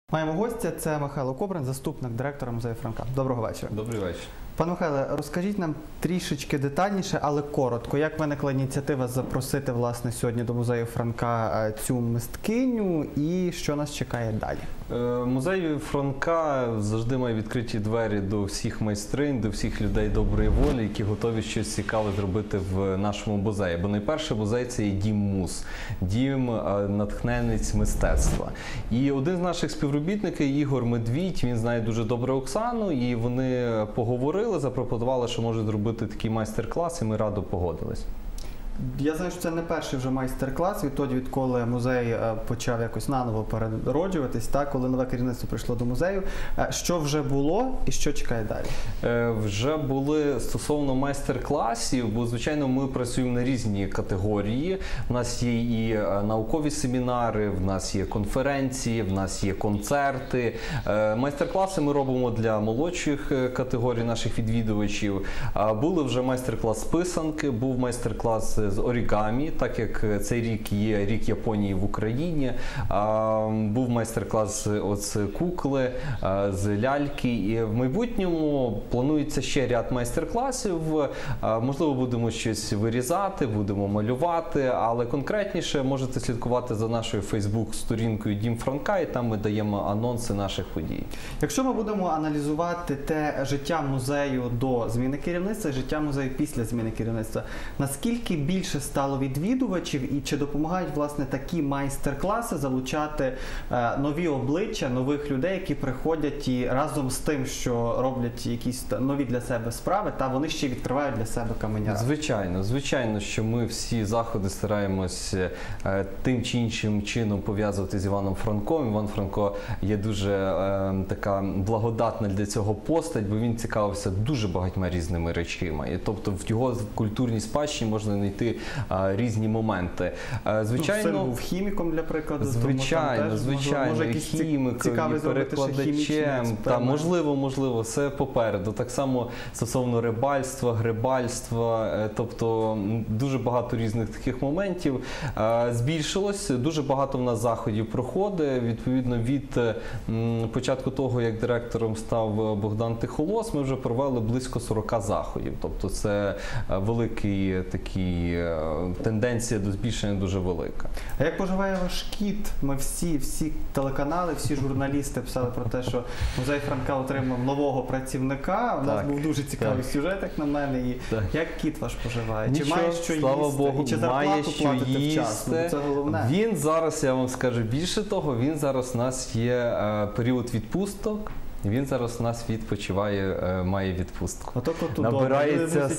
Маємо гостя, це Михайло Кобрин, заступник директора музею Франка. Доброго вечора. Добрий вечір. Пане Михайле, розкажіть нам трішечки детальніше, але коротко, як виникла ініціатива запросити, власне, сьогодні до музею Франка цю мисткиню і що нас чекає далі? Музей Франка завжди має відкриті двері до всіх майстринь, до всіх людей доброї волі, які готові щось цікаве зробити в нашому музеї. Бо найперше музей – це є дім муз, дім натхненниць мистецтва. І один з наших співробітників, Ігор Медвідь, він знає дуже добре Оксану, і вони поговорили, запропонували, що можуть зробити такий майстер-клас, і ми радо погодились. Я знаю, що це не перший вже майстер-клас, відтоді, відколи музей почав якось наново перероджуватись, так, коли нове керівництво прийшло до музею. Що вже було і що чекає далі? Вже були стосовно майстер-класів, бо, звичайно, ми працюємо на різні категорії. У нас є і наукові семінари, в нас є конференції, в нас є концерти. Майстер-класи ми робимо для молодших категорій наших відвідувачів. Були вже майстер-клас з писанки, був майстер-клас з орігамі, так як цей рік є рік Японії в Україні. Був майстер-клас з кукли, з ляльки. І в майбутньому планується ще ряд майстер-класів. Можливо, будемо щось вирізати, будемо малювати, але конкретніше можете слідкувати за нашою фейсбук-сторінкою Дім Франка, і там ми даємо анонси наших подій. Якщо ми будемо аналізувати те життя музею до зміни керівництва і життя музею після зміни керівництва, наскільки більше стало відвідувачів і чи допомагають, власне, такі майстер-класи залучати нові обличчя, нових людей, які приходять і разом з тим, що роблять якісь нові для себе справи, та вони ще відкривають для себе каменя? Звичайно, що ми всі заходи стараємось тим чи іншим чином пов'язувати з Іваном Франком. Іван Франко є дуже така благодатна для цього постать, бо він цікавився дуже багатьма різними речима. І, тобто в його культурній спадщині можна знайти різні моменти. Звичайно, син був хіміком, для прикладу. Звичайно, хіміком, перекладачем. Можливо, все попереду. Так само стосовно рибальства, грибальства, тобто дуже багато різних таких моментів. Збільшилось, дуже багато в нас заходів проходить. Відповідно, від початку того, як директором став Богдан Тихолос, ми вже провели близько 40 заходів. Тобто це великий такий, тенденція до збільшення дуже велика. А як поживає ваш кіт? Ми всі телеканали, всі журналісти писали про те, що музей Франка отримав нового працівника. У нас був дуже цікавий сюжет, як на мене. І як кіт ваш поживає? Чи має що їсти? Слава Богу, і чи зарплату платите вчасно? Це головне. Він зараз, я вам скажу більше того, він зараз у нас є період відпусток. Він зараз у нас відпочиває, має відпустку. Набирається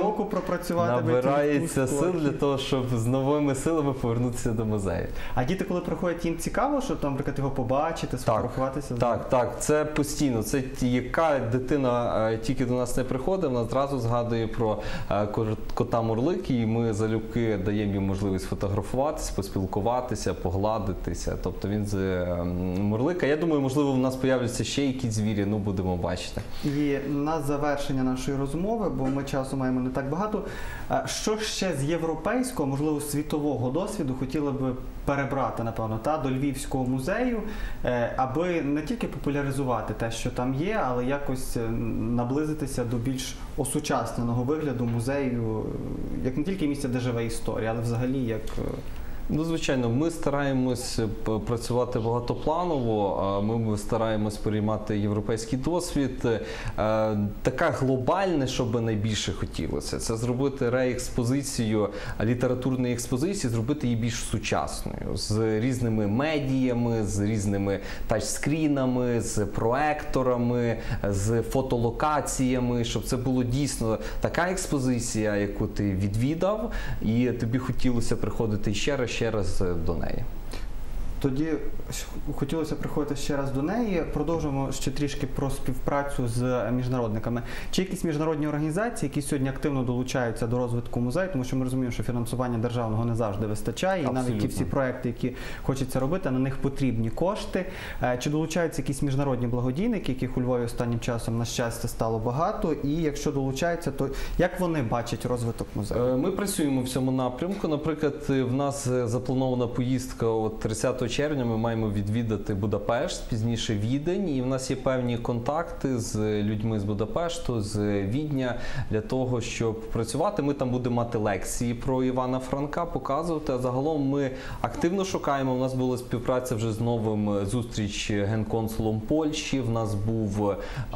сил для того, щоб з новими силами повернутися до музею. А діти, коли приходять, їм цікаво, щоб там, наприклад, його побачити, сфотографуватися? Так, це постійно. Це яка дитина тільки до нас не приходить, вона одразу згадує про кота Мурлики, і ми залюбки даємо їм можливість фотографуватися, поспілкуватися, погладитися. Тобто він з Мурлика. Я думаю, можливо, в нас появляться ще якісь звірі, ну будемо бачити. І на завершення нашої розмови, бо ми часу маємо не так багато, що ще з європейського, можливо, світового досвіду хотіли б перебрати, напевно, до Львівського музею, аби не тільки популяризувати те, що там є, але якось наблизитися до більш осучасненого вигляду музею, як не тільки місця, де живе історія, але взагалі як... Ну, звичайно, ми стараємось працювати багатопланово, ми стараємось переймати європейський досвід. Така глобальна, що би найбільше хотілося, це зробити реекспозицію, літературної експозиції, зробити її більш сучасною, з різними медіями, з різними тачскрінами, з проекторами, з фотолокаціями, щоб це було дійсно така експозиція, яку ти відвідав, і тобі хотілося приходити ще раз до неї. Тоді хотілося приходити ще раз до неї. Продовжуємо ще трішки про співпрацю з міжнародниками. Чи якісь міжнародні організації, які сьогодні активно долучаються до розвитку музею, тому що ми розуміємо, що фінансування державного не завжди вистачає, і навіть ті всі проекти, які хочеться робити, на них потрібні кошти. Чи долучаються якісь міжнародні благодійники, яких у Львові останнім часом, на щастя, стало багато, і якщо долучаються, то як вони бачать розвиток музею? Ми працюємо в цьому напрямку. Наприклад, в нас запланована поїздка 30 червня ми маємо відвідати Будапешт, пізніше Відень, і в нас є певні контакти з людьми з Будапешту, з Відня, для того, щоб працювати. Ми там будемо мати лекції про Івана Франка, показувати, а загалом ми активно шукаємо. У нас була співпраця вже з новим зустріч генконсулом Польщі, в нас був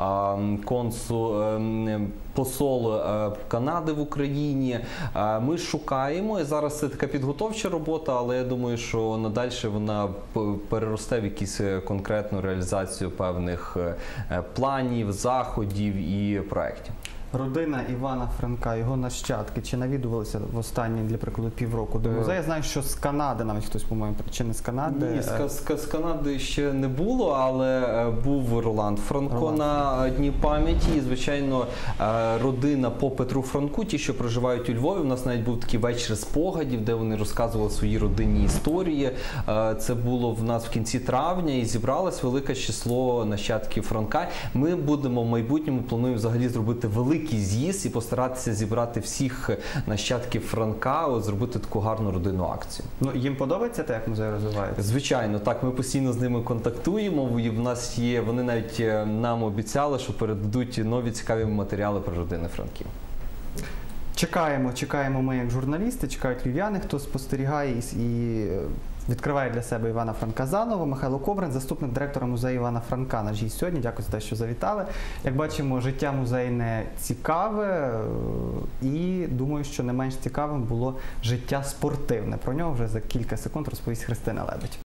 посол Канади в Україні. Ми шукаємо, і зараз це така підготовча робота, але я думаю, що надальше вона переросте в якусь конкретну реалізацію певних планів, заходів і проєктів. Родина Івана Франка, його нащадки, чи навідувалися в останні, для прикладу, півроку до музею? Я знаю, що з Канади навіть хтось, по-моєму, чи не з Канади? Ні, з Канади ще не було, але був Роланд Франко на Дні пам'яті. І, звичайно, родина по Петру Франку, ті, що проживають у Львові. У нас навіть був такий вечір спогадів, де вони розказували свої родинні історії. Це було в нас в кінці травня, і зібралось велике число нащадків Франка. Ми будемо в майбутньому, плануємо взагалі зробити великий з'їзд і постаратися зібрати всіх нащадків Франка, зробити таку гарну родинну акцію. Ну, їм подобається те, як музей розвивається? Звичайно, так, ми постійно з ними контактуємо, і в нас є, вони навіть нам обіцяли, що передадуть нові цікаві матеріали про родини Франків. Чекаємо ми як журналісти, чекають львів'яни, хто спостерігає і відкриває для себе Івана Франка заново. Михайло Кобрин, заступник директора музею Івана Франка, наш гість сьогодні. Дякую за те, що завітали. Як бачимо, життя музейне цікаве, і думаю, що не менш цікавим було життя спортивне. Про нього вже за кілька секунд розповість Христина Лебедь.